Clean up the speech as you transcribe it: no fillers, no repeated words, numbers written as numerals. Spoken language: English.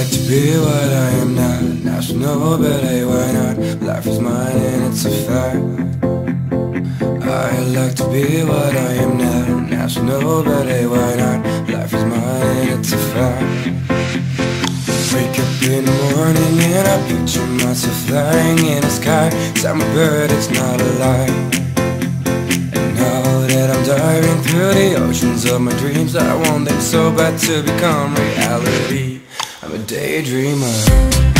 like to be what I am not. Now she know, but hey, why not? Life is mine and it's a fact. I like to be what I am not. Now she know, but hey, why not? Life is mine and it's a fact. Wake up in the morning and I picture myself flying in the sky. I'm a bird, it's not a lie. And now that I'm diving through the oceans of my dreams, I want them so bad to become reality. I'm a daydreamer.